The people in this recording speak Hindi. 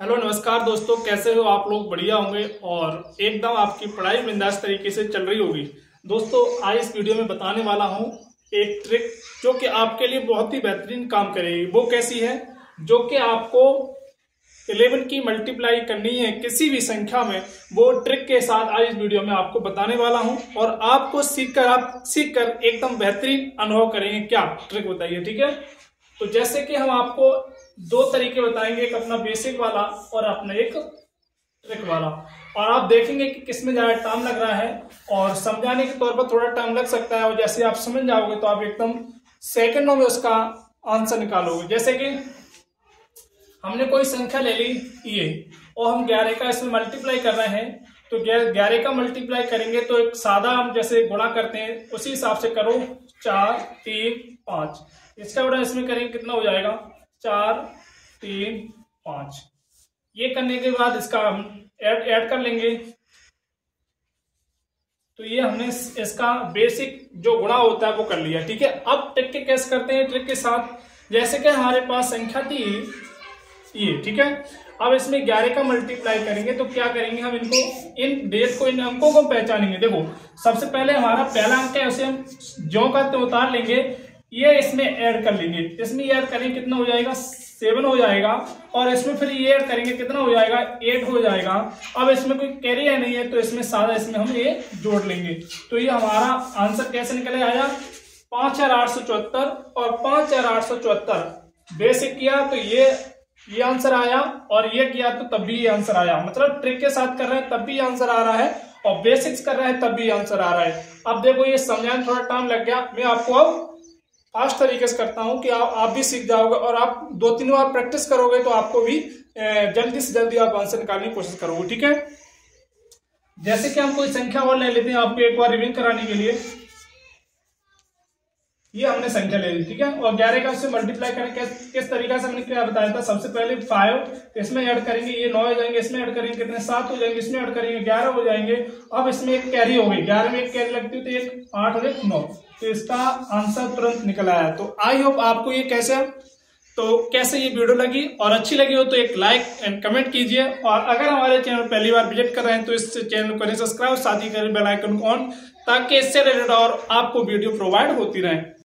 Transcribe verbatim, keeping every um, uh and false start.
हेलो नमस्कार दोस्तों, कैसे हो आप लोग? बढ़िया होंगे और एकदम आपकी पढ़ाई बिंदास तरीके से चल रही होगी। दोस्तों आज इस वीडियो में बताने वाला हूं एक ट्रिक जो कि आपके लिए बहुत ही बेहतरीन काम करेगी। वो कैसी है? जो कि आपको इलेवन की मल्टीप्लाई करनी है किसी भी संख्या में, वो ट्रिक के साथ आज इस वीडियो में आपको बताने वाला हूं और आपको सीखकर आप सीखकर एकदम बेहतरीन अनुभव करेंगे। क्या ट्रिक बताइए, ठीक है? तो जैसे कि हम आपको दो तरीके बताएंगे, एक अपना बेसिक वाला और अपना एक ट्रिक वाला, और आप देखेंगे कि किसमें ज्यादा टाइम लग रहा है और समझाने के तौर पर थोड़ा टाइम लग सकता है, और जैसे आप समझ जाओगे तो आप एकदम सेकंडों में उसका आंसर निकालोगे। जैसे कि हमने कोई संख्या ले ली ये, और हम ग्यारह का इसमें मल्टीप्लाई कर रहे हैं, तो ग्यारह का मल्टीप्लाई करेंगे तो एक सादा हम जैसे गुणा करते हैं उसी हिसाब से करो। चार तीन पांच, इसका गुणा इसमें करेंगे कितना हो जाएगा? चार तीन पांच। ये करने के बाद इसका हम ऐड ऐड कर लेंगे। तो ये हमने इसका बेसिक जो गुणा होता है वो कर लिया, ठीक है। अब ट्रिक के कैसे करते हैं ट्रिक के साथ, जैसे कि हमारे पास संख्या थी ये, ठीक है। अब इसमें ग्यारह का मल्टीप्लाई करेंगे तो क्या करेंगे हम, इनको इन डेट को इन अंकों को पहचानेंगे। देखो सबसे पहले हमारा पहला अंक है, उसे हम ज्यों का त्यों उतार लेंगे, ये इसमें ऐड कर लेंगे। इसमें ऐड करेंगे कितना हो जाएगा? सेवन हो जाएगा। और इसमें फिर ये ऐड करेंगे कितना हो जाएगा? एट हो जाएगा। अब इसमें कोई कैरी है नहीं है तो इसमें सादा इसमें हम ये जोड़ लेंगे। तो ये हमारा आंसर कैसे निकले आया? पांच हजार आठ सौ चौहत्तर। और पांच हजार आठ सौ चौहत्तर बेसिक किया तो ये ये आंसर आया, और ये किया तो तब भी ये आंसर आया। मतलब ट्रिक के साथ कर रहे हैं तब भी आंसर आ रहा है, और बेसिक्स कर रहे हैं तब भी आंसर आ रहा है। अब देखो ये समझाने थोड़ा टाइम लग गया, मैं आपको अब फास्ट तरीके से करता हूं कि आप आप भी सीख जाओगे, और आप दो तीन बार प्रैक्टिस करोगे तो आपको भी जल्दी से जल्दी आप आंसर निकालने की कोशिश करोगे, ठीक है। जैसे कि हम कोई संख्या और ले लेते हैं आपको एक बार रिवीजन कराने के लिए। ये हमने संख्या ले ली, ठीक है, और ग्यारह का इससे मल्टीप्लाई करें किस किस तरीके से हमने क्या बताया था। सबसे पहले फाइव, इसमें ऐड करेंगे ये नौ हो जाएंगे, इसमें ऐड करेंगे कितने? सात हो जाएंगे, इसमें ऐड करेंगे ग्यारह हो जाएंगे। अब इसमें एक कैरी हो गई, ग्यारह में एक कैरी लगती है तो एक आठ और एक नौ, तो इसका आंसर तुरंत निकल आया। तो आई होप आपको ये कैसे तो कैसे ये वीडियो लगी, और अच्छी लगी हो तो एक लाइक एंड कमेंट कीजिए, और अगर हमारे चैनल पहली बार विजिट कर रहे हैं तो इस चैनल को करें सब्सक्राइब, साथ ही करें बेल आइकन को ऑन, ताकि इससे रिलेटेड और आपको वीडियो प्रोवाइड होती रहे।